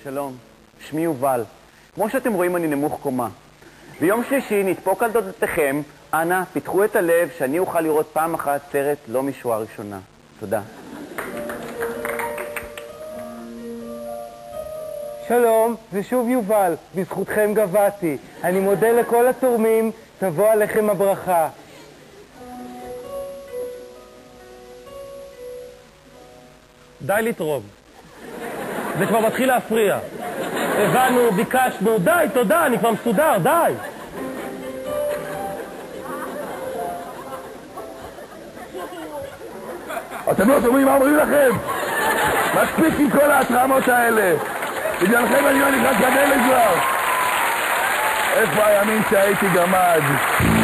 שלום, שמי יובל. כמו שאתם רואים אני נמוך קומה. ביום שלישי נדפוק על דודתכם, אנא, פיתחו את הלב שאני אוכל לראות פעם אחת סרט לא משורה ראשונה. תודה. שלום, זה שוב יובל, בזכותכם גבעתי. אני מודה לכל התורמים, תבוא עליכם הברכה. די לתרום. זה כבר מתחיל להפריע. הבנו, ביקשנו, די, תודה, אני כבר מסודר, די. אתם לא שומעים מה אומרים לכם? מספיק עם כל ההתרמות האלה. בגללכם אני לא נכנס לדלת כבר. איפה הימים שהייתי גמד?